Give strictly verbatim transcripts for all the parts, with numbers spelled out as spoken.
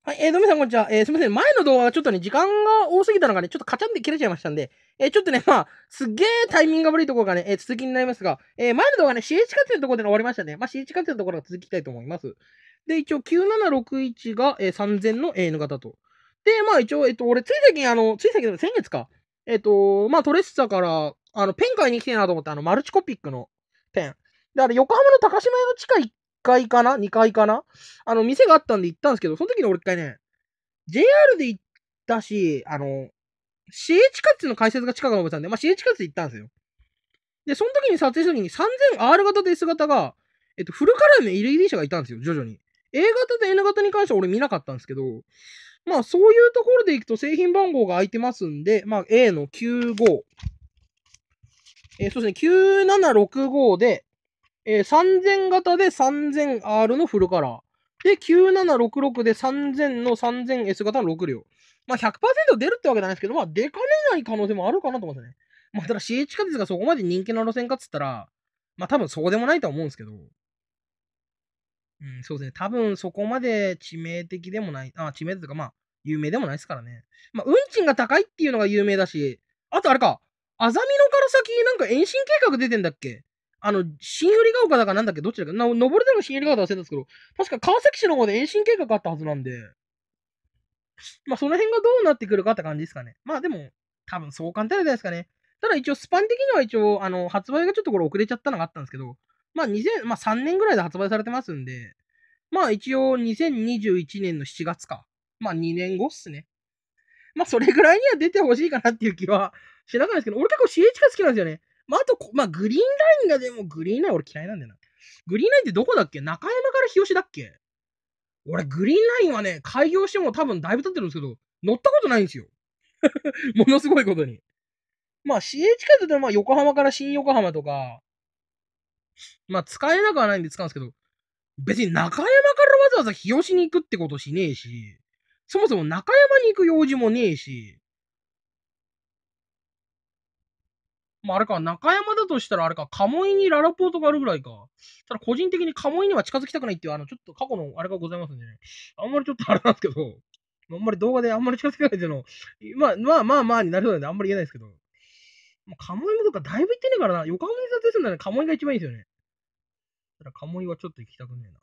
はい、えー、どみさんこんにちは。えー、すみません。前の動画がちょっとね、時間が多すぎたのがね、ちょっとカチャンって切れちゃいましたんで、えー、ちょっとね、まあ、すっげータイミングが悪いところがね、えー、続きになりますが、えー、前の動画ね、シーエイチ 活用のところで終わりましたね。まあ、シーエイチ 活用のところが続きたいと思います。で、一応きゅうななろくいちが、えー、さんぜんの N 型と。で、まあ一応、えっと、俺、つい最近、あの、つい最近、先月か。えっと、まあ、トレッサから、あの、ペン買いに来てえなと思って、あの、マルチコピックのペン。で、あれ、横浜の高島屋の地下いっかいかな ?に 階かなあの、店があったんで行ったんですけど、その時に俺一回ね、ジェイアール で行ったし、あの、シーエイチ カツの解説が近くのおばさんで、まあ、シーエイチ カツで行ったんですよ。で、その時に撮影した時に さんぜんアール 型と S 型が、えっと、フルカラーの エルイーディー 車がいたんですよ、徐々に。A 型と N 型に関しては俺見なかったんですけど、まあ、そういうところでいくと製品番号が空いてますんで、まあ、A のきゅうご、えー、そうですね、きゅうななろくごで、えー、さんぜん型で さんぜんアール のフルカラー。で、きゅうななろくろくでさんぜんの さんぜんエス 型のろく両。まあ、ひゃくパーセント 出るってわけじゃないですけど、まあ、出かねない可能性もあるかなと思いますね。まあ、ただ シーエイチ 化鉄がそこまで人気な路線かっつったら、まあ、多分そうでもないとは思うんですけど、うん、そうですね。多分そこまで致命的でもない、あ、致命的というか、まあ、有名でもないですからね。まあ、運賃が高いっていうのが有名だし、あとあれか、あざみ野から先なんか延伸計画出てんだっけ？あの、新百合ヶ丘だかなんだっけどっちだかな、登れたの新百合ヶ丘だ忘れたんですけど、確か川崎市の方で延伸計画あったはずなんで、まあ、その辺がどうなってくるかって感じですかね。まあ、でも、多分そう簡単じゃないですかね。ただ一応、スパン的には一応、あの、発売がちょっとこれ遅れちゃったのがあったんですけど、まあ、にせん、まあ、さんねんぐらいで発売されてますんで、まあ一応にせんにじゅういちねんのしちがつか。まあにねんごっすね。まあそれぐらいには出てほしいかなっていう気はしなかったですけど、俺結構 シーエイチ が好きなんですよね。まああと、まあグリーンラインがでもグリーンライン俺嫌いなんだよな。グリーンラインってどこだっけ？中山から日吉だっけ？俺グリーンラインはね、開業しても多分だいぶ経ってるんですけど、乗ったことないんですよ。ものすごいことに。まあ シーエイチ カードでまあ横浜から新横浜とか、まあ使えなくはないんで使うんですけど、別に中山からわざわざ日吉に行くってことしねえし、そもそも中山に行く用事もねえし、まああれか、中山だとしたらあれか、鴨居にララポートがあるぐらいか。ただ個人的に鴨居には近づきたくないっていう、あの、ちょっと過去のあれがございますんでね。あんまりちょっとあれなんですけど、あんまり動画であんまり近づきたくないっていうのを、まあまあまあまあになるのであんまり言えないですけど、もう鴨居もとかだいぶ行ってねえからな。横浜に撮影するんだね、鴨居が一番いいですよね。ただ鴨居はちょっと行きたくねえな。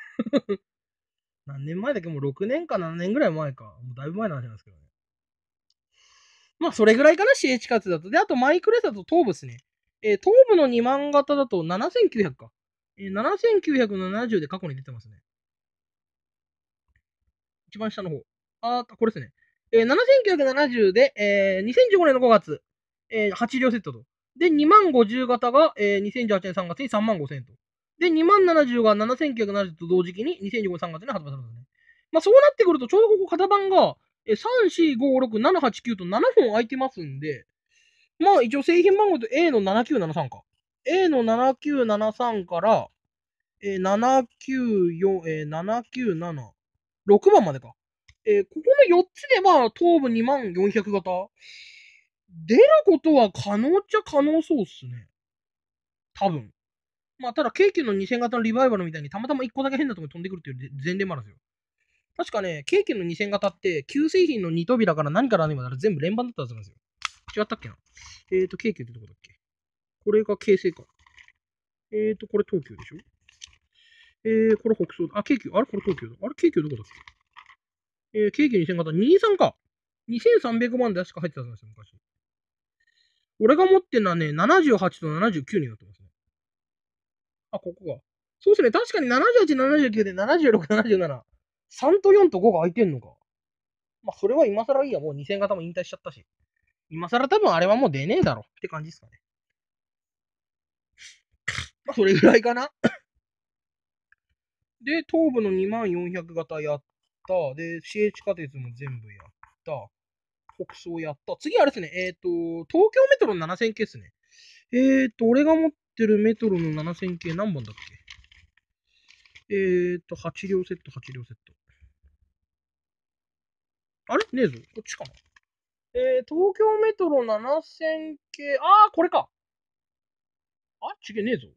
何年前だっけ？もうろくねんかななねんぐらい前か。もうだいぶ前の話なんですけどね。まあ、それぐらいかな、シーエイチ カツだと。で、あと、マイクレスだと頭部ですね。えー、頭部のにまん型だとななせんきゅうひゃくか。えー、ななせんきゅうひゃくななじゅうで過去に出てますね。一番下の方。あー、これですね。えー、ななせんきゅうひゃくななじゅうで、えー、にせんじゅうごねんのごがつ、えー、はち両セットと。で、にまんごじゅう型が、えー、にせんじゅうはちねんさんがつにさんまんごせんと。で、にまんななじゅうがななせんきゅうひゃくななじゅうと同時期ににせんじゅうごねんさんがつに発売されますね。まあ、そうなってくると、ちょうどここ型番が、えー、さん、よん、ご、ろく、なな、はち、きゅうとななほん空いてますんで、まあ一応製品番号と エー のななきゅうななさんか。エー のななきゅうななさんから、えー、ななきゅうよん、えー、ななきゅうなな、ろくばんまでか。えー、ここのよっつでまあ頭部にまんよんひゃく型。出ることは可能っちゃ可能そうっすね。多分。まあただ京急のにせん型のリバイバルみたいにたまたまいっこだけ変なとこに飛んでくるっていう前例もあるんですよ。確かね、京急のにせん型って旧製品のに扉から何から何まで全部連番だったはずなんですよ。違ったっけな。えーと、京急ってどこだっけ？これが京成か。えーと、これ東急でしょ？えー、これ北総だ。あ、京急。あれこれ東急だ。あれ京急どこだっけ？えー、京急にせん型にじゅうさんか。にせんさんびゃくまんで確か入ってたんですよ、昔。俺が持ってるのはね、ななじゅうはちとななじゅうきゅうになってますね。あ、ここが。そうですね。確かにななじゅうはち、ななじゅうきゅうでななじゅうろく、ななじゅうなな。さんとよんとごが空いてんのか。まあ、それは今更いいや。もうにせん型も引退しちゃったし。今更多分あれはもう出ねえだろって感じですかね。まあ、それぐらいかな。で、東部のにまんよんひゃく型やった。で、シーエイチ 化鉄も全部やった。北総やった。次あれですね。えっ、ー、と、東京メトロのななせん系ですね。えっ、ー、と、俺が持ってるメトロのななせん系何本だっけ？えっ、ー、と、はち両セット、はち両セット。あれねえぞ。こっちかな。えー、東京メトロななせん系、あー、これか。あ、ちげねえぞ。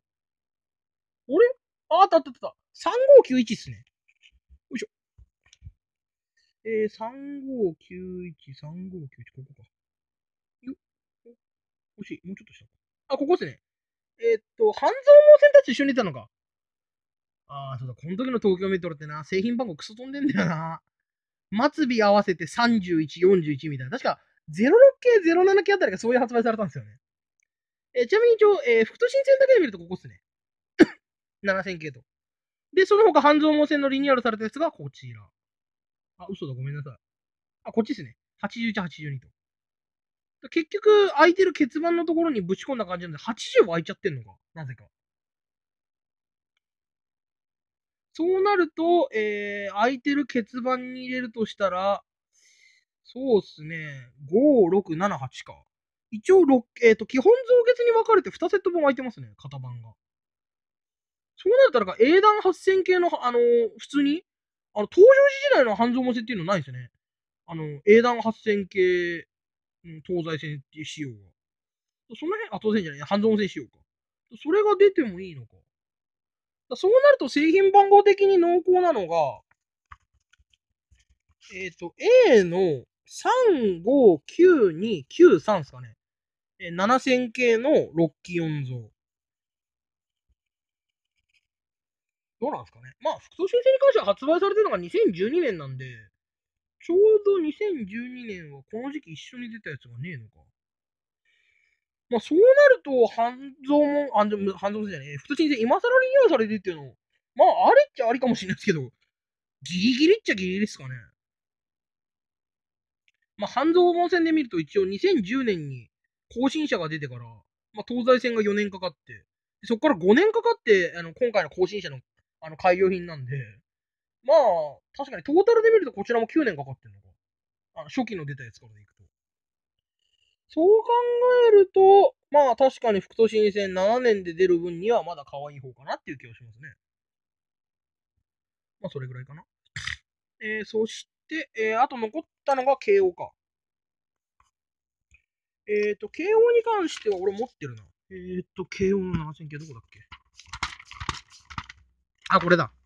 俺あ、あったあったあった。さんごーきゅういちっすね。よいしょ。 えー、さんごーきゅういち、さんごーきゅういち、ここか。よっ。欲しい。もうちょっと下か。あ、ここですね。えー、っと、半蔵門線たち一緒にいたのか。ああ、そうだ。この時の東京メトロってな、製品番号クソ飛んでんだよな。末尾合わせてさんじゅういち、よんじゅういちみたいな。確か、ゼロろく系、ゼロなな系あたりがそういう発売されたんですよね。えーちなみに一応、えー、副都心線だけで見るとここっすね。ななせん系と。で、その他、半蔵門線のリニューアルされたやつがこちら。あ、嘘だ、ごめんなさい。あ、こっちですね。はちじゅういち、はちじゅうにと。結局、空いてる欠番のところにぶち込んだ感じなんで、はちじゅうは空いちゃってんのか。なぜか。そうなると、えー、空いてる欠番に入れるとしたら、そうっすね。ご、ろく、なな、はちか。一応、えっ、ー、と、基本増月に分かれてにセット分空いてますね。型番が。そうなったら、英断はっせん系の、あのー、普通に、あの、登場時代の半蔵門線っていうのないですね。あの、英断はっせん系、うん、東西線っていう仕様が。その辺、あ、当然じゃない、半蔵門線仕様か。それが出てもいいのか。そうなると製品番号的に濃厚なのが、えっ、ー、と、A のさんごきゅうにきゅうさんですかね。えななせん系のろっきよん像。どうなんですかね。まあ、副都心線に関しては発売されてるのがにせんじゅうにねんなんで、ちょうどにせんじゅうにねんはこの時期一緒に出たやつがねえのか。まあ、そうなると、半蔵門、半蔵門、半蔵門じゃねえ、副都心線今更リニューアルされてっていうの、まあ、あれっちゃありかもしれないですけど、ギリギリっちゃギリギリですかね。まあ、半蔵門線で見ると一応にせんじゅうねんに更新車が出てから、まあ、東西線がよねんかかって、そこからごねんかかって、あの、今回の更新車の、あの、改良品なんで、まあ、確かにトータルで見るとこちらもきゅうねんかかってるのか。あの、初期の出たやつからでいくと。そう考えると、まあ確かに副都心線ななねんで出る分にはまだ可愛い方かなっていう気がしますね。まあそれぐらいかな。えー、そして、えー、あと残ったのが慶応か。えっ、ー、と、慶応に関しては俺持ってるな。えっ、ー、と、慶応のななせん系どこだっけ。あ、これだ。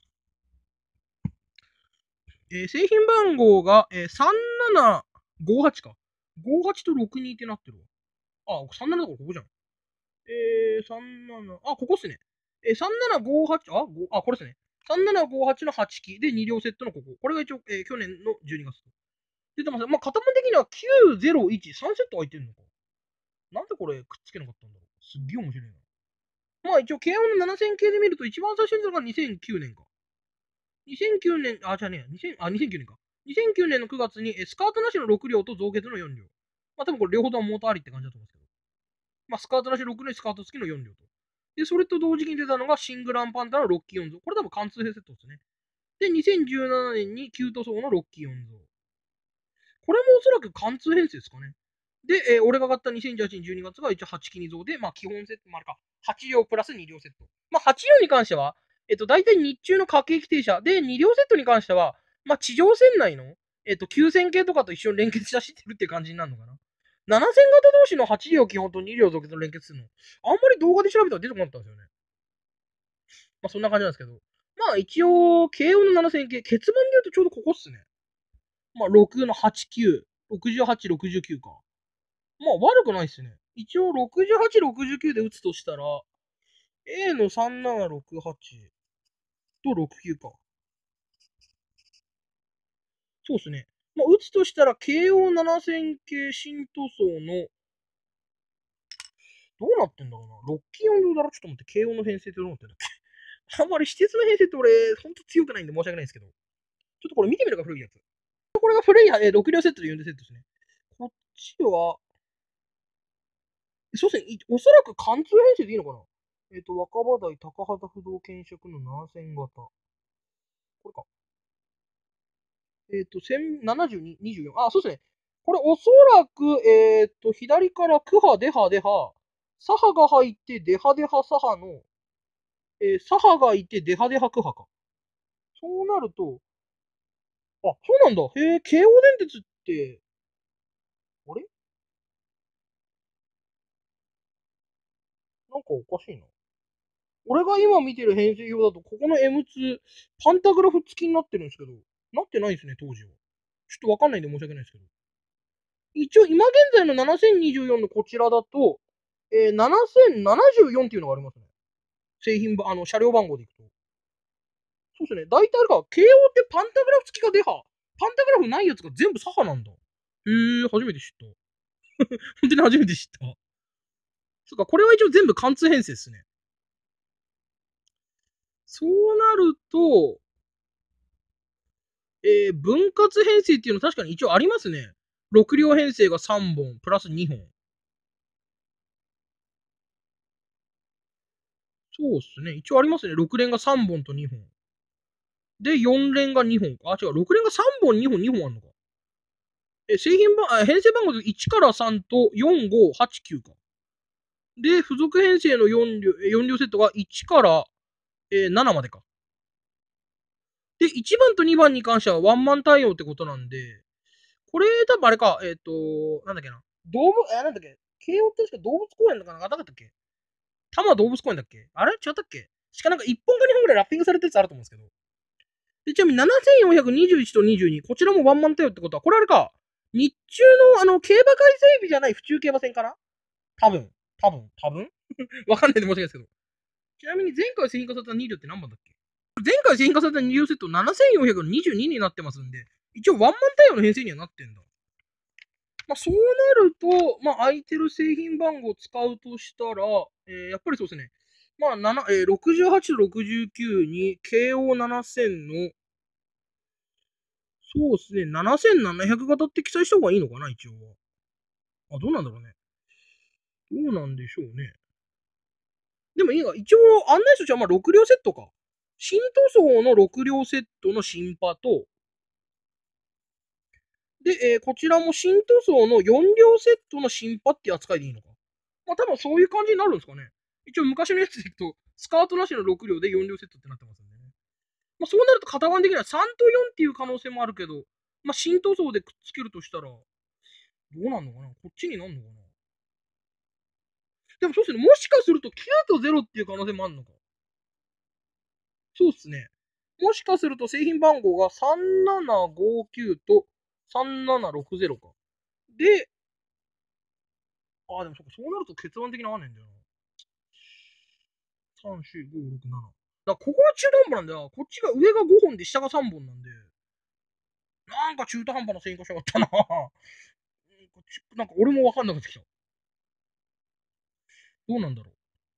えー、製品番号が、えー、さんななごはちか。ごはちとろくにってなってるわ。あ、さんななだからここじゃん。えー、さんなな、あ、ここっすね。えー、さんななごはち、あ、ごあ、これっすね。さんななごはちのはち機でに両セットのここ。これが一応、えー、去年のじゅうにがつと。出てます。まあ、型番的にはきゅうぜろいち、さんセット空いてるのか。なんでこれくっつけなかったんだろう。すっげえ面白いな。まあ一応、慶応のななせん系で見ると一番最初に出たのがにせんきゅうねんか。にせんきゅうねん、あ、じゃあね、にせんあ、にせんきゅうねんか。にせんきゅうねんのくがつにスカートなしのろく両と増結のよん両。まあ多分これ両方ともモーターありって感じだと思うんですけど。まあスカートなしろく両、スカート付きのよん両と。で、それと同時に出たのがシングランパンダのろっ機よん像。これ多分貫通編セットですね。で、にせんじゅうななねんにキュート層のろっ機よん像。これもおそらく貫通編成ですかね。で、えー俺が買ったにせんじゅうはちねんじゅうにがつが一応はち機に増で、まあ基本セットもあるか。はち両プラスに両セット。まあはち両に関しては、えっと、大体日中の各駅停車。で、に両セットに関しては、まあ地上線内の、えっと、きゅうせん系とかと一緒に連結して走ってるっていう感じになるのかな。ななせん型同士のはち両基本とに両続結の連結するの。あんまり動画で調べたら出てこなかったんですよね。まあそんな感じなんですけど。まあ一応、慶応のななせん系、結番で言うとちょうどここっすね。まあろくのはちきゅう、ろくじゅうはち、ろくじゅうきゅうか。まあ悪くないっすね。一応ろくじゅうはち、ろくじゅうきゅうで打つとしたら、A のさんななろくはちとろくきゅうか。そうっすね。まあ打つとしたら、慶応ななせん系新塗装の、どうなってんだろうな。ろっ機よん両だろ。ちょっと待って、慶応の編成ってどうなってんだっけ。あんまり施設の編成って俺、ほんと強くないんで申し訳ないんですけど。ちょっとこれ見てみるか、古いやつ。これが古い、えー、ろく両セットでよん両セットですね。こっちは、そうですね。おそらく貫通編成でいいのかな。えっ、ー、と、若葉台高畑不動検色のななせん型。これか。えっ、ー、と、せんななじゅうに、にじゅうよん。あ、そうですね。これおそらく、えっ、ー、と、左からクハ、デハ、デハ、サハが入って、デハ、デハ、サハの、えー、サハがいて、デハ、デハ、クハか。そうなると、あ、そうなんだ。へえ、京王電鉄って、あれなんかおかしいな。俺が今見てる編成表だと、ここの エムツー、パンタグラフ付きになってるんですけど、なってないんですね、当時は。 ちょっとわかんないんで申し訳ないですけど。一応、今現在のななせんにじゅうよんのこちらだと、えー、ななせんななじゅうよんっていうのがありますね。製品ば、あの、車両番号でいくと。そうですね。大体あれか、京王ってパンタグラフ付きがデハ。パンタグラフないやつが全部サハなんだ。へえ、初めて知った。本当に初めて知った。そっか、これは一応全部貫通編成ですね。そうなると、えー、分割編成っていうの確かに一応ありますね。ろく両編成がさんぼん、プラスにほん。そうっすね。一応ありますね。ろく連がさんぼんとにほん。で、よん連がにほん。あ、違う。ろく連がさんぼん、にほん、にほんあるのか。え、製品番、あ、編成番号でいちからさんとよん、ご、はち、きゅうか。で、付属編成のよん両、よん両セットがいちから、えー、ななまでか。で、いちばんとにばんに関してはワンマン対応ってことなんで、これ多分あれか、えっ、ー、と、なんだっけな。動物、え、なんだっけ慶応って確か動物公園だかなんかなかったっけ多摩動物公園だっけあれ違ったっけしかなんかいっぽんかにほんぐらいラッピングされたやつあると思うんですけど。で、ちなみにななせんよんひゃくにじゅういちとにじゅうに、こちらもワンマン対応ってことは、これあれか、日中のあの、競馬会整備じゃない府中競馬戦かな多分。多分。多分わかんないで申し訳ないですけど。ちなみに前回製品化されたに両って何番だっけ前回製品化されたに両セットななせんよんひゃくにじゅうにになってますんで、一応ワンマン対応の編成にはなってんだ。まあ、そうなると、まあ、空いてる製品番号を使うとしたら、えー、やっぱりそうですね。まあ、ななえー、ろくじゅうはちとろくじゅうきゅうに、ケーオーななせんの、そうですね、ななせんななひゃく型って記載した方がいいのかな、一応は。あ、どうなんだろうね。どうなんでしょうね。でもいいが、一応案内としてはまあろく両セットか。新塗装のろく両セットの新パと、で、えー、こちらも新塗装のよん両セットの新パって扱いでいいのか。まあ多分そういう感じになるんですかね。一応昔のやつでいくと、スカートなしのろく両でよん両セットってなってますんでね。まあそうなると型番的にはさんとよんっていう可能性もあるけど、まあ新塗装でくっつけるとしたら、どうなんのかなこっちになんのかなでもそうですね。もしかするときゅうとゼロっていう可能性もあるのか。そうっすね。もしかすると製品番号がさんななごきゅうとさんななろくゼロか。で、あ、でもそっか、そうなると結論的に合わねえんだよな。さん、よん、ご、ろく、なな。だからここが中途半端なんだよ。こっちが上がごほんで下がさんぼんなんで。なんか中途半端な線化しやがったな。なんか俺もわかんなくなってきた。どうなんだろ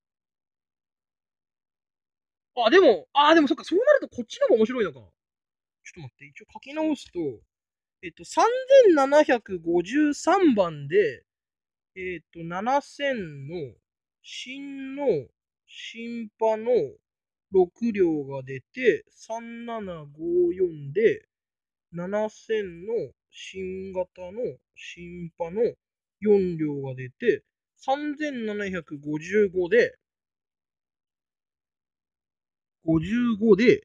う。あ、でも、あ、でもそっか、そうなるとこっちの方が面白いのか。ちょっと待って、一応書き直すと、えっと、さんぜんななひゃくごじゅうさんばんで、えっと、ななせんの、新の、新パのろく両が出て、さんななごよんで、ななせんの新型の新パのよん両が出て、さんぜんななひゃくごじゅうごで、ごじゅうごで、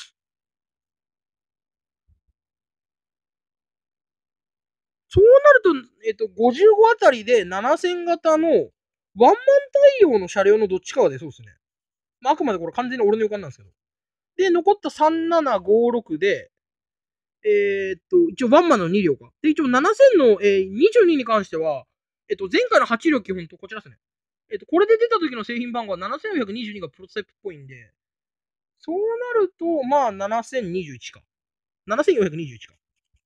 そうなると、えっと、ごじゅうごあたりでななせん型のワンマン対応の車両のどっちかが出そうですね。まあ、あくまでこれ完全に俺の予感なんですけど。で、残ったさんななごろくで、えー、っと、一応ワンマンのに両か。で、一応ななせんの、えー、にじゅうにに関しては、えっと、前回のはち両基本とこちらですね。えっと、これで出た時の製品番号はななせんよんひゃくにじゅうにがプロトタイプっぽいんで、そうなると、まあ、ななせんにじゅういちか。ななせんよんひゃくにじゅういちか。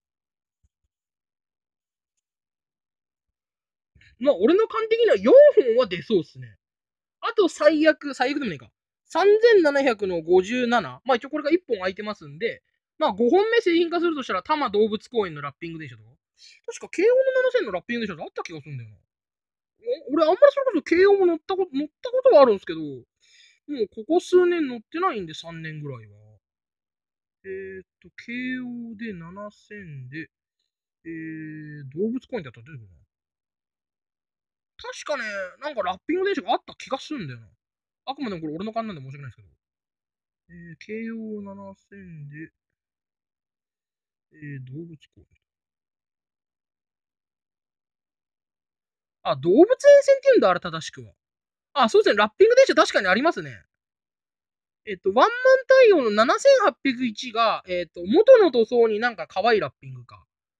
まあ、俺の勘的にはよんほんは出そうっすね。あと、最悪、最悪でもないか。さんぜんななひゃくのごじゅうなな。まあ、一応これがいっぽん空いてますんで、まあ、ごほんめ製品化するとしたら、多摩動物公園のラッピング電車とか。確か、京王のななせんのラッピング電車ってあった気がするんだよな。俺、あんまりそれこそ京王も乗ったこと、乗ったことはあるんですけど、もうここ数年乗ってないんで、さんねんぐらいは。えーっと、京王でななせんで、えー、動物公園ってやったら出てくるな。確かね、なんかラッピング電車があった気がするんだよな。あくまでもこれ俺の勘なんで申し訳ないですけど。えー、京王ななせんで、えー、動物公園。あ、動物園線っていうんだ、あれ正しくは。あ、そうですね、ラッピング電車確かにありますね。えっと、ワンマン対応のななせんはっぴゃくいちが、えっと、元の塗装になんか可愛いラッピングか。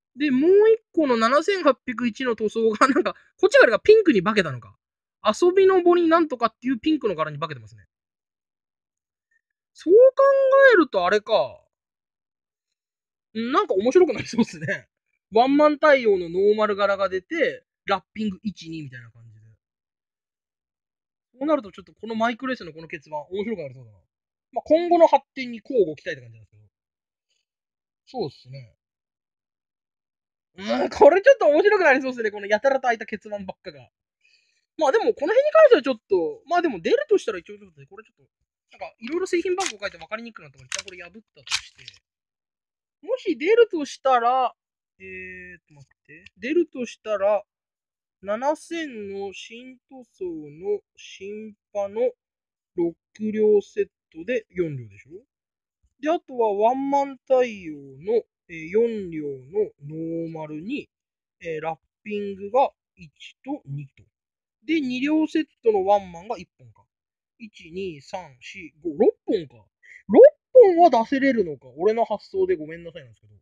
で、もう一個のななせんはっぴゃくいちの塗装が、なんか、こっちがピンクに化けたのか。遊びの森なんとかっていうピンクの柄に化けてますね。そう考えるとあれか。なんか面白くなりそうですね。ワンマン対応のノーマル柄が出て、ラッピングいち、にみたいな感じで。そうなるとちょっとこのマイクレースのこの結番面白くなりそうだな。まあ、今後の発展に交互期待って感じなんですけど。そうっすね。うん、これちょっと面白くなりそうですね。このやたらと開いた結番ばっかが。まあでも、この辺に関してはちょっと、まあでも出るとしたら一応ちょっと、これちょっと、なんかいろいろ製品番号書いて分かりにくくなったから、一旦これ破ったとして、もし出るとしたら、えーっと待って、出るとしたら、ななせんの新塗装の新パのろく両セットでよん両でしょ。で、あとはワンマン対応のよん両のノーマルに、えー、ラッピングがいちとにと。で、に両セットのワンマンがいっぽんか。いち、に、さん、よん、ご、ろっぽんか。ろっぽんは出せれるのか。俺の発想でごめんなさいなんですけど。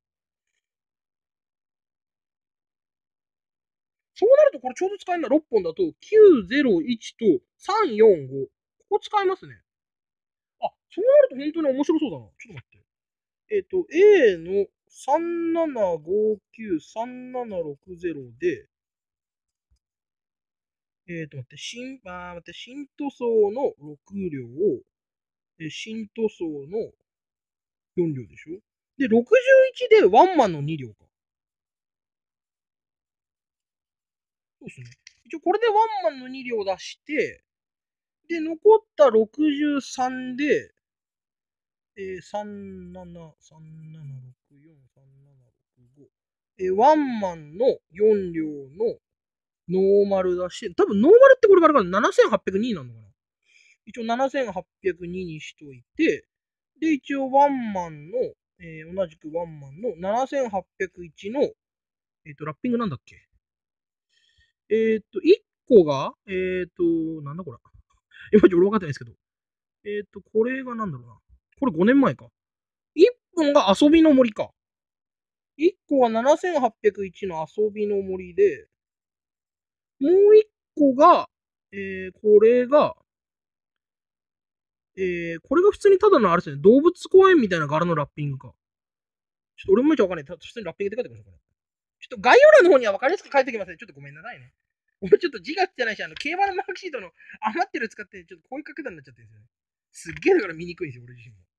そうなるとこれちょうど使えるのはろっぽんだときゅうゼロいちとさんよんご。ここ使えますね。あ、そうなると本当に面白そうだな。ちょっと待って。えっ、ー、と、A のさんななごきゅうさんななろくゼロで、えっ、ー、と、待って、新、あ待って、新塗装のろく両を、え新塗装のよん両でしょ。で、ろくじゅういちでワンマンのに両か。そうですね。一応これでワンマンのに両出して、で、残ったろくじゅうさんで、えー、さんなな、さんななろくよん、さんななろくご。えー、ワンマンのよん両のノーマル出して、多分ノーマルってこれからかな、ななせんはっぴゃくになのかな。一応ななせんはっぴゃくににしといて、で、一応ワンマンの、えー、同じくワンマンのななせんはっぴゃくいちの、えっ、ー、と、ラッピングなんだっけ。えっ、ー、と、いっこが、えっ、ー、と、なんだこれ。今ちょっと俺分かってないですけど。えっ、と、これがなんだろうな。これごねんまえか。いっぽんが遊びの森か。いっこはななせんはっぴゃくいちの遊びの森で、もういっこが、えー、これが、えー、これが普通にただのあれですね、動物公園みたいな柄のラッピングか。ちょっと俺もよくわかんない。普通にラッピングって書いてください、これ。ちょっと概要欄の方には分かりやすく書いておきますね。ちょっとごめんなさいね。俺ちょっと字がつってないし、あの、競馬のマークシートの余ってる使って、ちょっとこういう書き方になっちゃってるんですよね。すっげえだから見にくいんですよ、俺自身も。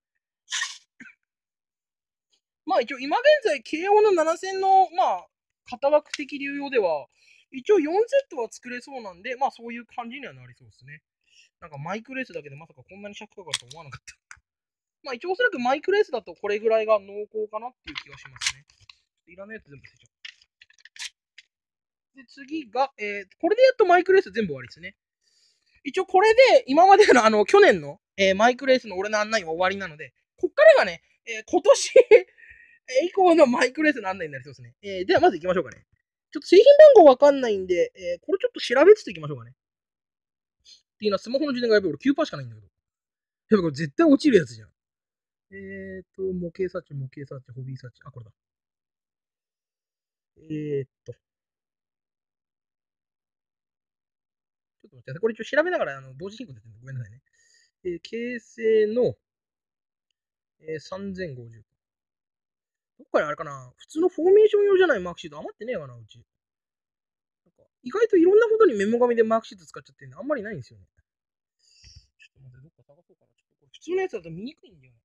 まあ一応今現在、慶応のななせんの、まあ、型枠的流用では、一応よんセットは作れそうなんで、まあそういう感じにはなりそうですね。なんかマイクレースだけでまさかこんなに尺かかると思わなかった。まあ一応おそらくマイクレースだとこれぐらいが濃厚かなっていう気がしますね。いらないやつ全部捨てちゃう。で、次が、えー、これでやっとマイクレース全部終わりですね。一応これで今までのあの去年の、えー、マイクレースの俺の案内は終わりなので、こっからがね、えー、今年以降のマイクレースの案内になりそうですね。えー、ではまず行きましょうかね。ちょっと製品番号わかんないんで、えー、これちょっと調べつつ行きましょうかね。っていうのはスマホの充電がやっぱり俺きゅうパーセントしかないんだけど。やっぱこれ絶対落ちるやつじゃん。えーと、模型サーチ、模型サーチ、ホビーサーチ。あ、これだ。えーっと。ちょっと待って、これ一応調べながらあの同時進行でごめんなさいね。えー、形成の、えー、さんぜんごじゅう。どっかにあれかな、普通のフォーメーション用じゃないマークシート余ってねえかな、うち。なんか意外といろんなことにメモ紙でマークシート使っちゃってるんで、あんまりないんですよね。ちょっと待って、どっか探そうかな。ちょっとこれ普通のやつだと見にくいんだよね。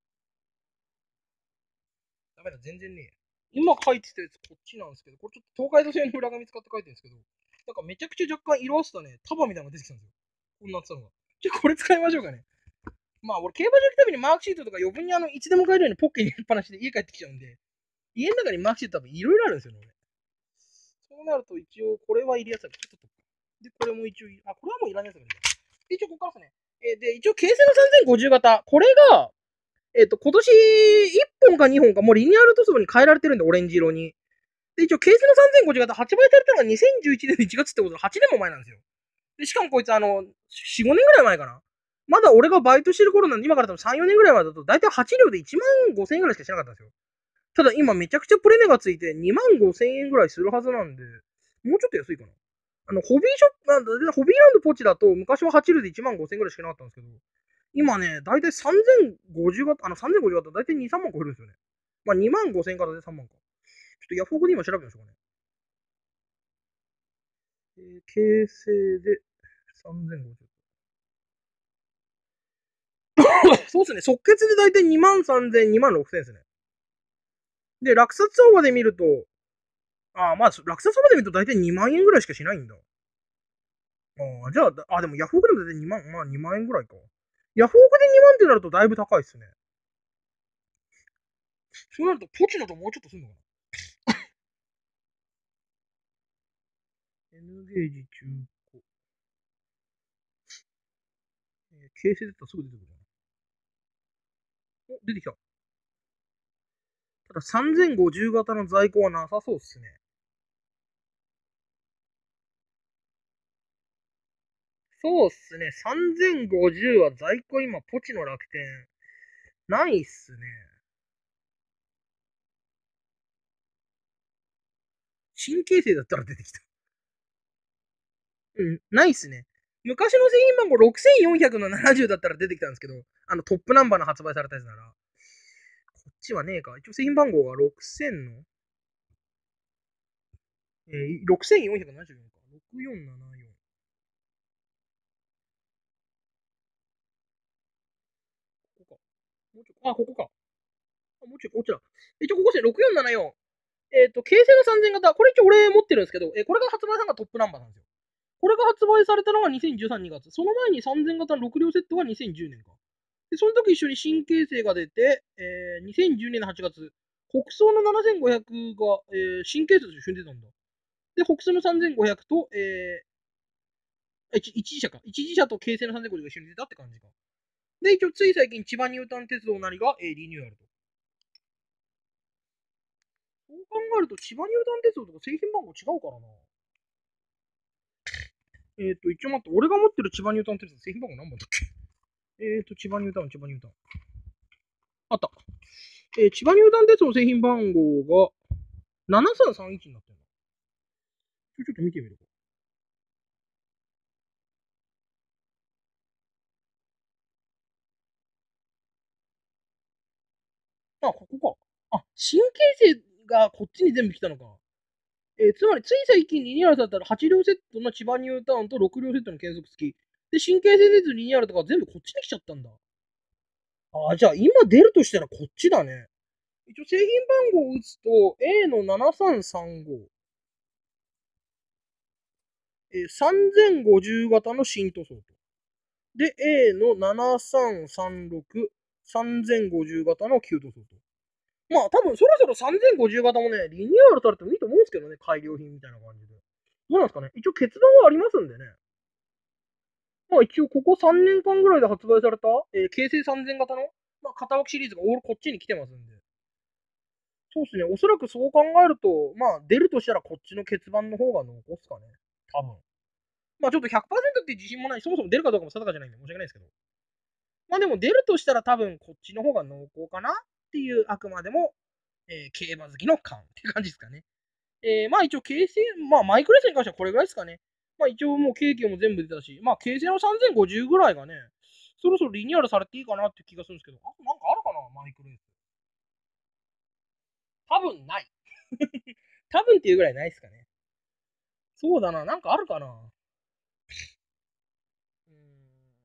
ダメだ、全然ねえ。今書いてたやつこっちなんですけど、これちょっと東海道線の裏紙使って書いてるんですけど、なんかめちゃくちゃ若干色あせたね、束みたいなのが出てきたんですよ。こんなってたのが。じゃあこれ使いましょうかね。まあ俺競馬場行くたびにマークシートとか余分にあのいつでも買えるようにポッケに入れっぱなしで家帰ってきちゃうんで、家の中にマークシート多分いろいろあるんですよね、俺。そうなると一応これはいるやつだけちょっと。で、これも一応、あ、これはもういらないやつだけど。一応ここからですね。えー、で、一応形成のさんぜんごじゅう型。これが、えっ、ー、と、今年いっぽんかにほんかもうリニアル塗装に変えられてるんで、オレンジ色に。で、一応、ケースのさんぜんごじゅう型発売されたのがにせんじゅういちねんのいちがつってことではちねんも前なんですよ。で、しかもこいつあの、よん、ごねんぐらい前かな。まだ俺がバイトしてる頃なんで、今から多分さん、よねんぐらい前だと、だいたいはち両でいちまんごせん円ぐらいしかしなかったんですよ。 ただ今めちゃくちゃプレネがついてにまんごせんえんぐらいするはずなんで、もうちょっと安いかな。あの、ホビーショップ、なんだホビーランドポチだと昔ははちルでいちまんごせんえんぐらいしかなかったんですけど、今ね、だいたいさんぜんごじゅう型、あのさんぜんごじゅう型だいたいに、さんまん超えるんですよね。まあにまんごせんえん型でさんまんか。ちょっとヤフオクで今調べましょうかね。えー、形成でさんぜんごじゅう。そうですね。即決でだいたいにまんさんぜん、にまんろくせんですね。で、落札相場で見ると、ああ、まあ、落札相場で見るとだいたいにまんえんぐらいしかしないんだ。ああ、じゃあ、あ、でもヤフオクでもだいたいにまん、まあにまんえんぐらいか。ヤフオクでにまんってなるとだいぶ高いっすね。そうなると、ポチだともうちょっとすんのかな。N ゲージ中古。えー、形成だったらすぐ出てくるな。お、出てきた。たださんぜんごじゅう型の在庫はなさそうっすね。そうっすね。さんぜんごじゅうは在庫今、ポチの楽天。ないっすね。新形成だったら出てきた。うん、ないっすね。昔の製品番号ろくせんよんひゃくななじゅうだったら出てきたんですけど、あのトップナンバーの発売されたやつなら。こっちはねえか。一応製品番号がろくせんの、えー、ろくせんよんひゃくななじゅうよんか。ろくよんななよん。ここか。もうちょい、あ、ここか。あ、もうちょい、こっちだ。一応ここですね、ろくよんななよん。えっ、ー、と、京成のさんぜん型。これ一応俺持ってるんですけど、えー、これが発売さんがトップナンバーなんですよ。これが発売されたのがにせんじゅうさん、にがつ。その前にさんぜん型のろく両セットがにせんじゅうねんか。で、その時一緒に新形成が出て、えー、にせんじゅうねんのはちがつ、北総のななせんごひゃくが、えー、新形成と一緒に出たんだ。で、北総のさんぜんごひゃくと、えー、一次車か。一次車と京成のさんぜんごひゃくが一緒に出たって感じか。で、一応つい最近、千葉ニュータン鉄道なりが、えー、リニューアルと。そう考えると、千葉ニュータン鉄道とか製品番号違うからな。えっ、ー、と、一応待って、俺が持ってる千葉ニュータン鉄道製品番号何番だっけ。えっ、ー、と、千葉ニュータウン、千葉ニュータウン。あった。えー、千葉ニュータン鉄道製品番号がななさんさんいちになってるの。ちょっと見てみるか。あ、ここか。あ、新形成がこっちに全部来たのか。えー、つまり、つい最近リニューアルだったらはち両セットの千葉ニュータウンとろく両セットの継続付き。で、新形成説リニューアルとか全部こっちに来ちゃったんだ。あ、じゃあ今出るとしたらこっちだね。一応製品番号を打つと エー のななさんさんご。えー、さんぜんごじゅう型の新塗装と。で、A のななさんさんろく、さんぜんごじゅう型の旧塗装と。まあ多分そろそろさんぜんごじゅう型もね、リニューアルされてもいいと思うんですけどね、改良品みたいな感じで。どうなんですかね。一応決断はありますんでね。まあ一応ここさんねんかんぐらいで発売された、えー、京成さんぜん型の、まあ、型枠シリーズがオールこっちに来てますんで。そうですね。おそらくそう考えると、まあ出るとしたらこっちの欠番の方が残すかね。多分。まあちょっとひゃくパーセントって自信もない。そもそも出るかどうかも定かじゃないんで申し訳ないですけど。まあでも出るとしたら多分こっちの方が濃厚かなっていう、あくまでも、えー、競馬好きの感って感じですかね。えー、まあ一応形成、まあマイクレースに関してはこれぐらいですかね。まあ一応もうケーキも全部出たし、まあ形成のさんぜんごじゅうぐらいがね、そろそろリニューアルされていいかなって気がするんですけど、あとなんかあるかな、マイクレース。多分ない。多分っていうぐらいないですかね。そうだな、なんかあるかな。うーん、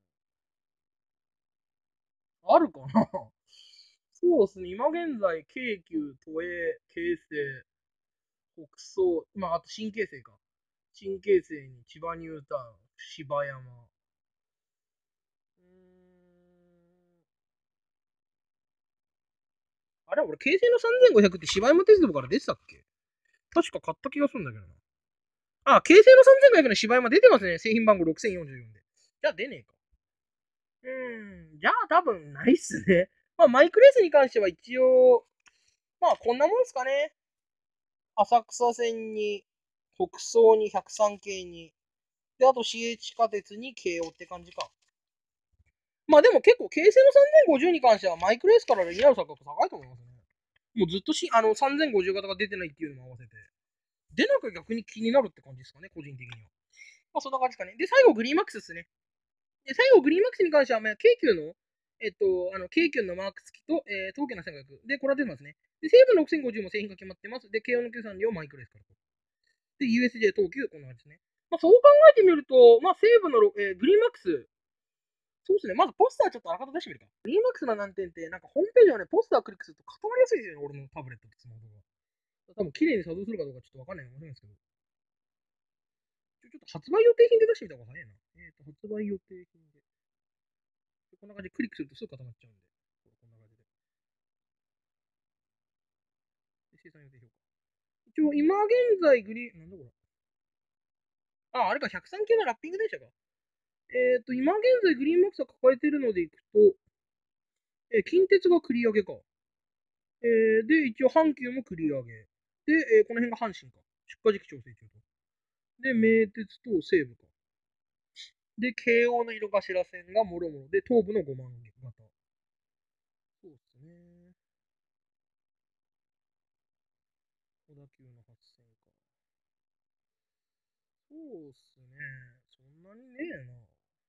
あるかな。そうですね、今現在、京急、都営、京成、北総、まあ、あと新京成か。新京成に千葉ニュータウン、芝山。うーん。あれ俺、京成のさんぜんごひゃくって芝山鉄道から出てたっけ。確か買った気がするんだけどな。あ、京成のさんぜんごひゃくの芝山出てますね。製品番号ろくせんよんじゅうよんで。じゃあ出ねえか。うーん。じゃあ多分ないっすね。まあ、マイクレースに関しては一応、まあ、こんなもんすかね。浅草線に、北総にひゃくさん系に、で、あと市営地下鉄に京王って感じか。まあでも結構、京成のさんぜんごじゅうに関してはマイクレースからレギュラー価格高いと思いますね。 もうずっとし、あの、さんぜんごじゅう型が出てないっていうのも合わせて。出なきゃ逆に気になるって感じですかね、個人的には。まあ、そんな感じですかね。で、最後、グリーンマックスですね。で、最後、グリーンマックスに関しては、まあ、京急の、えっと、あの、京急のマーク付きと、えー、東急のせんごひゃく。で、これは出てますね。で、西武のろくせんごじゅうも製品が決まってます。で、京王のきゅうさんじゅうマイクロですからと。で、ユーエスジェー 東急、こんな感じですね。まあ、そう考えてみると、まあ、西武の、えー、グリーンマックス、そうですね。まずポスターちょっとあらかた出してみるか。グリーンマックスの難点って、なんかホームページはね、ポスタークリックすると固まりやすいですよね、俺のタブレットとスマホが。多分綺麗に作動するかどうかちょっとわかんないかもしれないですけど。ちょちょっと発売予定品で出してみた方が早いな。えっ、ー、と、発売予定品で。こんな感じでクリックするとすぐ固まっちゃうんで。こんな感じで。で生産予定表か。一応、今現在グリーン、なんだこれ。あ、あれか、ひゃくさん系のラッピング電車か。えっ、ー、と、今現在グリーンマックスが抱えているのでいくと、えー近鉄が繰り上げか。えー、で、一応、阪急も繰り上げ。で、えーこの辺が阪神か。出荷時期調整中と。で、名鉄と西武か。で、京王の色頭線がもろもろで、東武のごまん型。そうですね。小田急の発線か。そうっすね。そんなにねえな。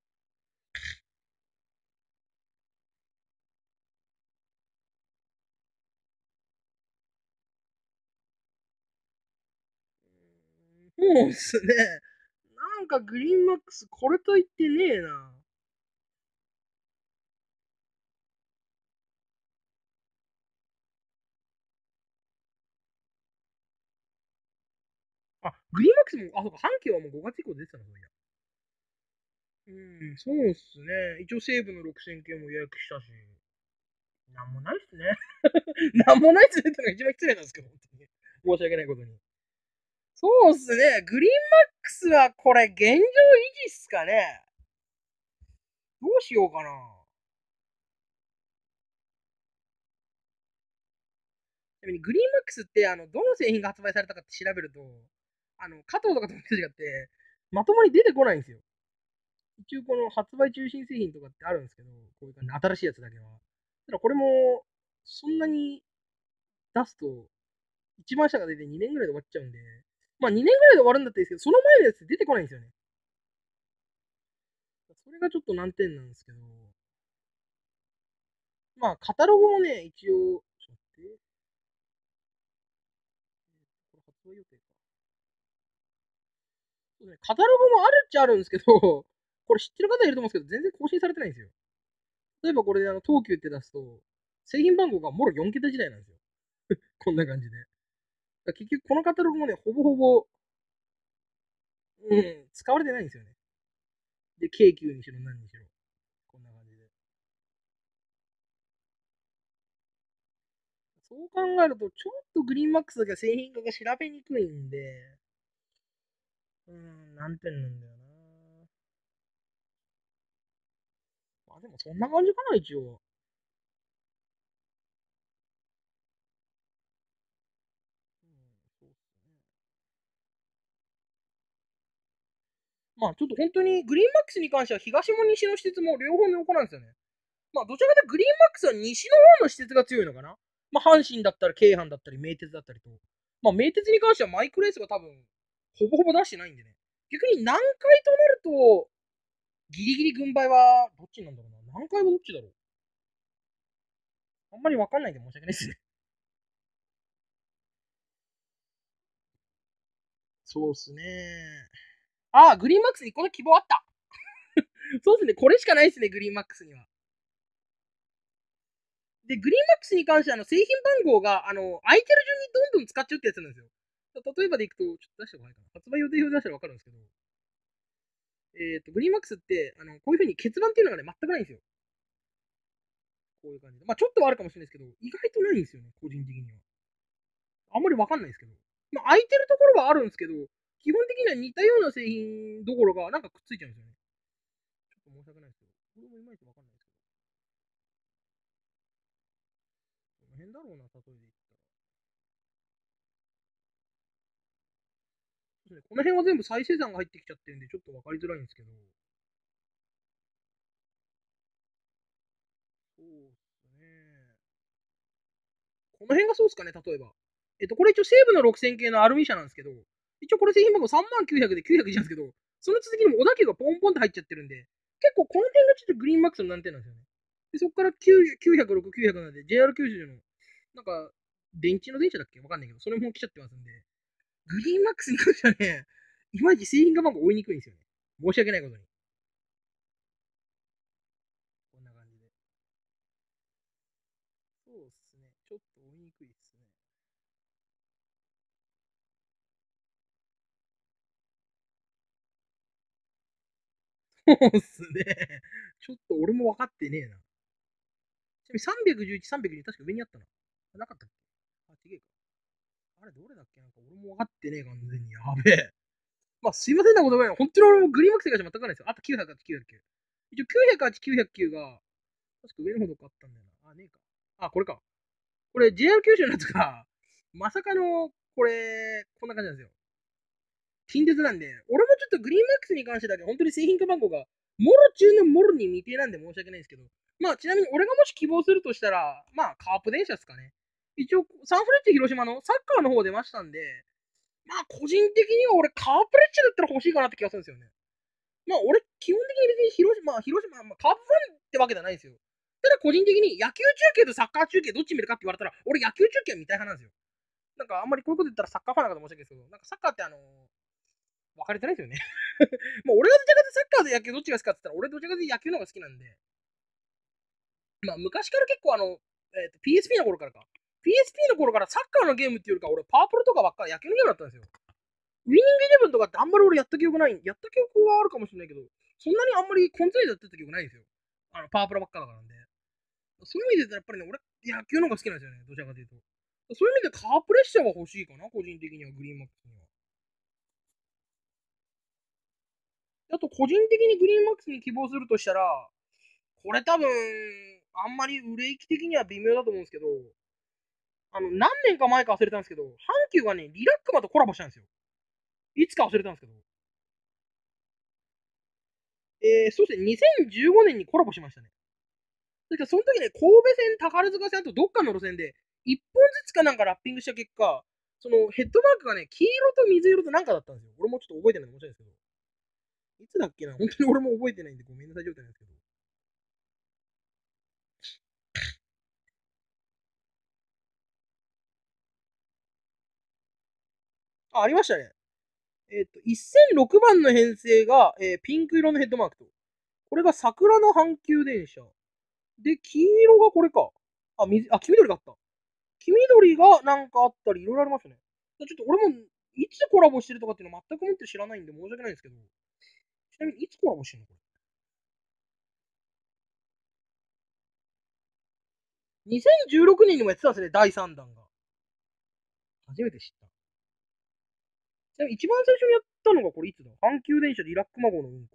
そうっすね。なんかグリーンマックスこれと言ってねえな。あ、グリーンマックスも、あ、そうか、阪急はもうごがつ以降出てたの、そういや。うん、そうっすね。一応西武のろくせん系も予約したし。なんもないっすね。なんもないっすねってのが一番失礼なんですけど、本当に。申し訳ないことに。そうっすね。グリーンマックスはこれ現状維持っすかね。どうしようかな。ちなみにグリーンマックスって、あの、どの製品が発売されたかって調べると、あの、加藤とかと違って、まともに出てこないんですよ。一応この発売中心製品とかってあるんですけど、こういう感じ、新しいやつだけは。ただこれも、そんなに出すと、一番下が出てにねんぐらいで終わっちゃうんで、まあにねんぐらいで終わるんだったらいいですけど、その前のやつ出てこないんですよね。それがちょっと難点なんですけど、まあ、カタログもね、一応、ちょっと待って、これ発売予定か。そうですね、カタログもあるっちゃあるんですけど、これ知ってる方いると思うんですけど、全然更新されてないんですよ。例えばこれ、あの、東急って出すと、製品番号がもろよん桁時代なんですよ。こんな感じで。結局、このカタログもね、ほぼほぼ、うん、使われてないんですよね。で、京急にしろ何にしろ。こんな感じで。そう考えると、ちょっとグリーンマックスだけは製品化が調べにくいんで、うん、難点なんだよな。まあでもそんな感じかな、一応。うん、そうっすね。まあちょっと本当にグリーンマックスに関しては東も西の施設も両方に行うんですよね。まあどちらかというとグリーンマックスは西の方の施設が強いのかな。まあ阪神だったら京阪だったり名鉄だったりと。まあ名鉄に関してはマイクレースが多分ほぼほぼ出してないんでね。逆に南海となるとギリギリ軍配はどっちなんだろうな。南海はどっちだろう。あんまりわかんないんで申し訳ないですね。そうっすね。ああ、グリーンマックスにこの希望あった。そうですね。これしかないですね、グリーンマックスには。で、グリーンマックスに関しては、あの、製品番号が、あの、空いてる順にどんどん使っちゃうってやつなんですよ。例えばでいくと、ちょっと出した方がいいかな。発売予定表出したらわかるんですけど、えっ、と、グリーンマックスって、あの、こういう風に欠番っていうのがね、全くないんですよ。こういう感じで。まあ、ちょっとはあるかもしれないですけど、意外とないんですよね、個人的には。あんまりわかんないですけど。まあ、空いてるところはあるんですけど、基本的には似たような製品どころが、なんかくっついちゃうんですよね。ちょっと申し訳ないですけど。これもいまいちわかんないですけど。この辺だろうな、例えで言ったら。そうですね、この辺は全部再生産が入ってきちゃってるんで、ちょっとわかりづらいんですけど。そうっすね。 この辺がそうっすかね、例えば。えっと、これ一応西武のろくせん系のアルミ車なんですけど、一応これ製品番号さんまんきゅうひゃくできゅうひゃくじゃんですけど、その続きにも小田急がポンポンって入っちゃってるんで、結構この辺がちょっとグリーンマックスの難点なんですよね。でそこからきゅうひゃくろく、きゅうひゃくなんで、ジェイアールきゅうじゅう の、なんか、電池の電車だっけわかんないけど、それも来ちゃってますんで、グリーンマックスに関してはね、いまいち製品番号追いにくいんですよね。申し訳ないことに。こんな感じで。そうっすね。ちょっと追いにくいっすね。そうっすね。ちょっと俺も分かってねえな。ちなみにさんびゃくじゅういち、さんびゃくに確か上にあったな。なかったっけあ、違えか。あれ、どれだっけなんか俺も分かってねえ、完全に。やべえ。まあ、すいませんなことない。本当に俺もグリーンマックスが全くないですよ。あときゅうひゃくはち、きゅうひゃくきゅう。一応きゅうひゃくはち、きゅうひゃくきゅうが、確か上の方どこあったんだよな。あ、ねえか。あ、これか。これ ジェイアール 九州のやつが、まさかの、これ、こんな感じなんですよ。近鉄なんで、俺もちょっとグリーンマックスに関してだけ本当に製品化番号が、もろ中のもろに未定なんで申し訳ないんですけど、まあちなみに俺がもし希望するとしたら、まあカープ電車ですかね。一応、サンフレッチェ広島のサッカーの方出ましたんで、まあ個人的には俺カープレッチェだったら欲しいかなって気がするんですよね。まあ俺基本的に別に広島、まあ、広島、まあ、カープファンってわけじゃないんですよ。ただ個人的に野球中継とサッカー中継どっち見るかって言われたら、俺野球中継見たい派なんですよ。なんかあんまりこういうこと言ったらサッカーファンなのかと申し訳ないですけど、なんかサッカーってあのー分かれてないですよね。もう俺がどちらかとサッカーと野球どっちが好きかって言ったら、俺どちらかと野球の方が好きなんで、まあ昔から結構あの、えーと、ピーエスピー の頃からか。ピーエスピー の頃からサッカーのゲームっていうよりか、俺パワープロとかばっかり野球のゲームだったんですよ。ウィニングイレブンとかってあんまり俺やった記憶ない。やった記憶はあるかもしれないけど、そんなにあんまりコントロールやってた記憶ないんですよ。あの、パワープロばっかだからなんで。そういう意味で言ったらやっぱりね、俺野球の方が好きなんですよね。どちらかというと。そういう意味でカープレッシャーは欲しいかな、個人的にはグリーンマックスには。あと個人的にグリーンマックスに希望するとしたら、これ多分、あんまり売れ行き的には微妙だと思うんですけど、あの、何年か前か忘れたんですけど、阪急がね、リラックマとコラボしたんですよ。いつか忘れたんですけど。えー、そうですね、にせんじゅうごねんにコラボしましたね。だからその時ね、神戸線、宝塚線とどっかの路線で、いっぽんずつかなんかラッピングした結果、そのヘッドマークがね、黄色と水色となんかだったんですよ。俺もちょっと覚えてないので申し訳ないですけど。いつだっけな本当に俺も覚えてないんでごめんなさい状態なんですけど。あ、ありましたね。えっ、と、せんろくばんの編成が、えーピンク色のヘッドマークと。これが桜の阪急電車。で、黄色がこれか。あ、水、あ、黄緑があった。黄緑がなんかあったり、いろいろありますね。ちょっと俺も、いつコラボしてるとかっていうの全くもって知らないんで申し訳ないんですけど、ちなみにいつコラボしてるのこれ。にせんじゅうろくねんにもやってたんですね、だいさんだんが。初めて知った。ちなみに一番最初にやったのがこれいつだ阪急電車リラックマ号の運行。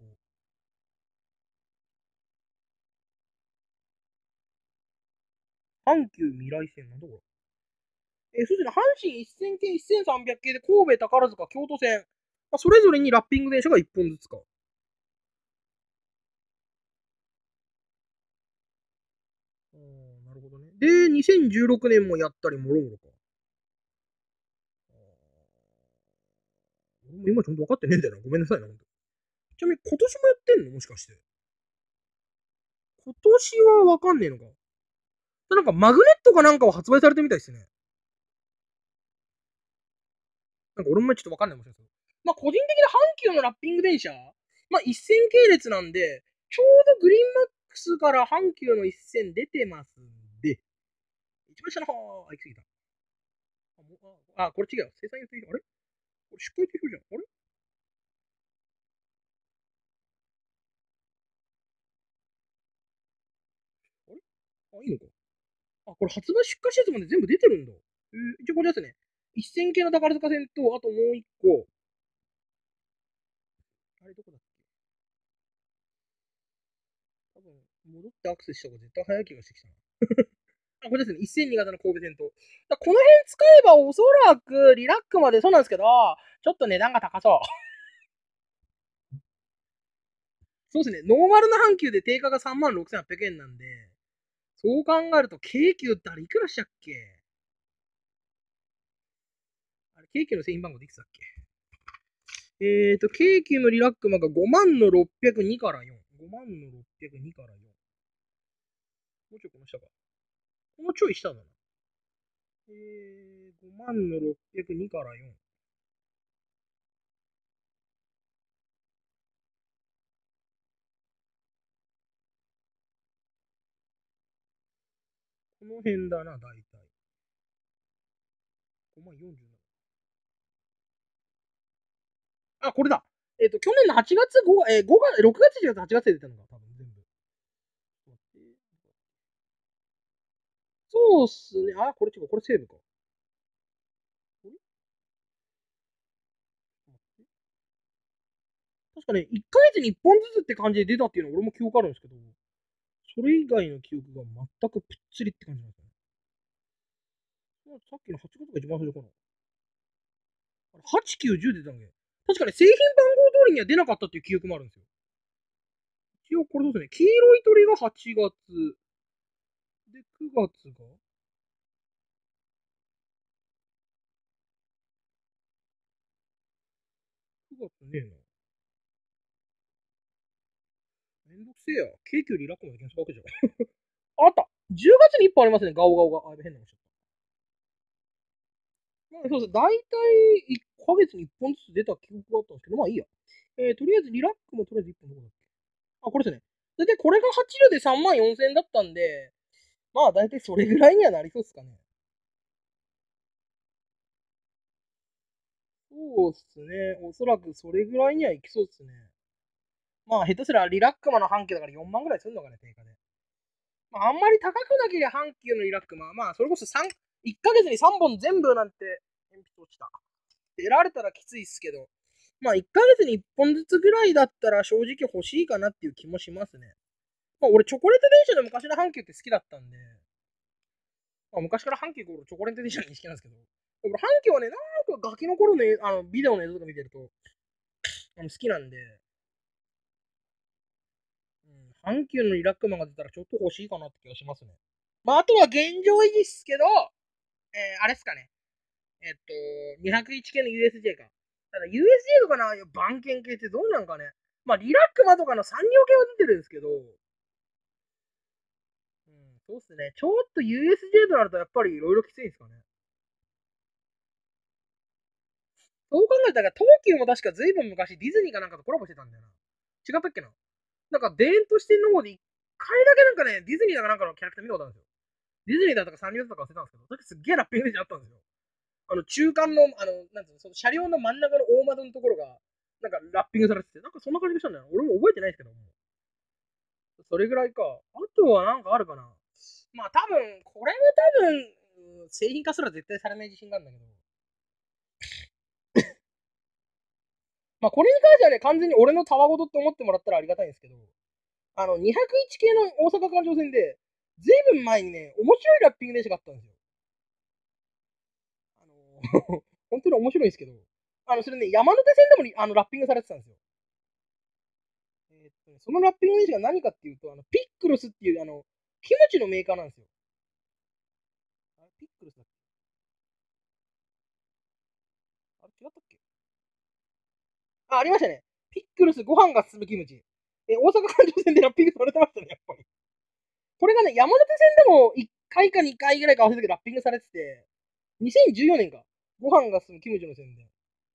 阪急未来線なんだこれ。えー、そうですね、阪神せん系、せんさんびゃく系で神戸、宝塚、京都線。まあ、それぞれにラッピング電車がいっぽんずつか。ああ、なるほどね。で、にせんじゅうろくねんもやったりもろもろか。俺も今ちゃんと分かってねえんだよな。ごめんなさいな、ほんと。ちなみに今年もやってんのもしかして。今年は分かんねえのか。なんかマグネットかなんかは発売されてみたいですね。なんか俺もちょっと分かんないもしれないですけど。まあ個人的な阪急のラッピング電車、まあ一線系列なんで、ちょうどグリーンマックスから阪急の一線出てますんで、一番下の方、あ、行き過ぎた。あ、もうああ、これ違う。生産予定表。あれこれ出荷予定表じゃん。あれあれあ、いいのか。あ、これ発売出荷施設まで全部出てるんだ。えー、一応これですね。一線系の宝塚線と、あともう一個。あれどこだっけ多分、戻ってアクセスした方が絶対早い気がしてきたな。あ、これですね。一線新潟の神戸線と。だこの辺使えばおそらくリラックまでそうなんですけど、ちょっと値段が高そう。そうですね。ノーマルな阪急で定価がさんまんろくせんはっぴゃくえんなんで、そう考えると京急ってあれいくらしたっけ京急の製品番号でいくつだっけ？えーと、京急のリラックマがごまんのろっぴゃくにからよん。ごまんのろっぴゃくにからよん。もうちょいこの下か。もうちょい下だな。えー、ごまんのろっぴゃくにからよん。この辺だな、だいたい。ごまんよんじゅうなな。あ、これだ。えっ、ー、と、去年のはちがつ、ごがつ、えー、ごがつ、ろくがつ、しちがつ、はちがつで出たのか、多分全部。そうっすね。あ、これ違う、これセーブか。確かね、いっかげつにいっぽんずつって感じで出たっていうのは俺も記憶あるんですけど、それ以外の記憶が全くぷっつりって感じなんですね。さっきのはちがつが一番最初かな。はち、きゅう、じゅう出たんで。確かね、製品番号通りには出なかったっていう記憶もあるんですよ。一応これですね、黄色い鳥がはちがつ。で、くがつがくがつねえな。めんどくせえや。京急リラックまで検索わけじゃん。あった !じゅうがつにいっぽんありますね、ガオガオが。あ、変なのしちゃった。まあ、そうです。だいたいいっかげつにいっぽんずつ出た記憶があったんですけど、まあいいや。えー、とりあえずリラックもとりあえずいっぽんどこだっけ？あ、これですね。で、これがはち両でさんまんよんせんえんだったんで、まあ大体それぐらいにはなりそうですかね。そうっすね。おそらくそれぐらいにはいきそうっすね。まあ下手すらリラックマの半径だからよんまんぐらいするのかね、定価で。まああんまり高くなければ半球のリラックマ、まあそれこそさん、いっかげつにさんぼん全部なんて鉛筆落ちた。得られたらきついっすけど、まあいっかげつにいっぽんずつぐらいだったら正直欲しいかなっていう気もしますね。まあ俺チョコレート電車で昔の半球って好きだったんで、まあ、昔から半球イコールチョコレート電車の認識なんですけど、俺半球はね、なんかガキの頃のあのビデオの映像とか見てると、あの好きなんで、うん、阪急のリラックマが出たらちょっと欲しいかなって気がしますね。まあ、あとは現状維持っすけど、えー、あれっすかね。えっと、にひゃくいち系の ユーエスジェー か。ただ ユーエスジェー とかな、番犬系ってどうなんかね。まあ、リラックマとかの産業系は出てるんですけど、うん、そうっすね。ちょっと ユーエスジェー となるとやっぱりいろいろきついですかね。そう考えたら、東急も確かずいぶん昔ディズニーかなんかとコラボしてたんだよな。違ったっけな。なんか、デーンとしてんの方で一回だけなんかね、ディズニーだかなんかのキャラクター見たことあるんですよ。ディズニーだったかサンリオだったか忘れたんですけど、それすっげえラッピングイメージあったんですよ。あの、中間の、あの、なんつうの、その車両の真ん中の大窓のところが、なんかラッピングされてて、なんかそんな感じがしたんだよ。俺も覚えてないですけども。それぐらいか。あとはなんかあるかな。まあ多分、これは多分、うん、製品化すら絶対されない自信があるんだけど。まあこれに関してはね、完全に俺のたわごとって思ってもらったらありがたいんですけど、あの、にひゃくいち系の大阪環状線で、ずいぶん前にね、面白いラッピング電車があったんですよ。あの本当に面白いんですけど、あの、それね、山手線でもあのラッピングされてたんですよ。えーっとね、そのラッピング電車が何かっていうと、あの、ピックルスっていう、あの、キムチのメーカーなんですよ。あれ、ピックルスだっけ？あれ、違ったっけ？あ、ありましたね。ピックルスご飯が進むキムチ。えー、大阪環状線でラッピングされてましたね、やっぱり。これがね、山手線でもいっかいかにかいぐらいか忘れたけど、ラッピングされてて、にせんじゅうよねんか。ご飯が進むキムチの線で。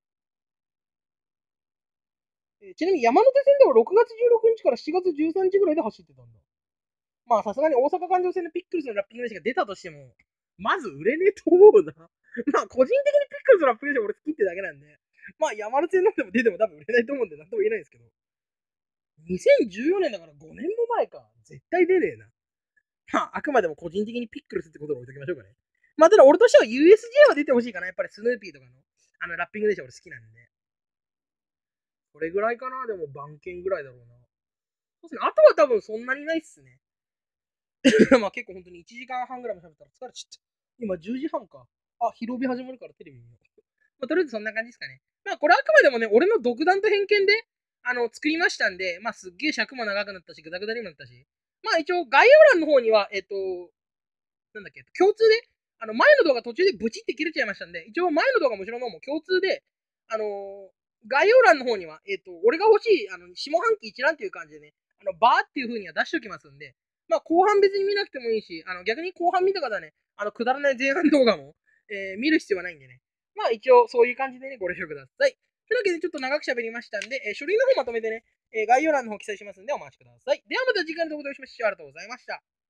えーちなみに山手線ではろくがつじゅうろくにちからしちがつじゅうさんにちぐらいで走ってたんだ。まあさすがに大阪環状線のピックルスのラッピング電車が出たとしても、まず売れねえと思うな。まあ個人的にピックルスのラッピング電車俺好きってだけなんで、まあ山手線のでも出ても多分売れないと思うんで何とも言えないんですけど、にせんじゅうよねんだからごねんも前か。絶対出ねえな。まああくまでも個人的にピックルスってことで置いときましょうかね。まあただ俺としては ユーエスジェー は出てほしいかな。やっぱりスヌーピーとかのあのラッピング電車俺好きなんで。これぐらいかな。でも番犬ぐらいだろうな。そうですね。あとは多分そんなにないっすね。まあ結構本当にいちじかんはんぐらいも喋ったら疲れちゃった。今じゅうじはんか。あ、広帯始まるからテレビ見よう。まあとりあえずそんな感じですかね。まあこれあくまでもね、俺の独断と偏見で、あの、作りましたんで、まあすっげえ尺も長くなったし、ぐだぐだにもなったし。まあ一応概要欄の方には、えっと、なんだっけ、共通で、 あの、前の動画途中でブチって切れちゃいましたんで、一応前の動画も後ろの方も共通で、あのー、概要欄の方には、えっ、ー、と、俺が欲しい、あの、下半期一覧っていう感じでね、あの、バーっていう風には出しておきますんで、まあ、後半別に見なくてもいいし、あの、逆に後半見た方はね、あの、くだらない前半動画も、えー、見る必要はないんでね。まあ、一応、そういう感じでね、ご了承ください。というわけで、ちょっと長く喋りましたんで、えー、書類の方まとめてね、えー、概要欄の方記載しますんで、お待ちください。ではまた次回の動画でお会いしましょう。ありがとうございました。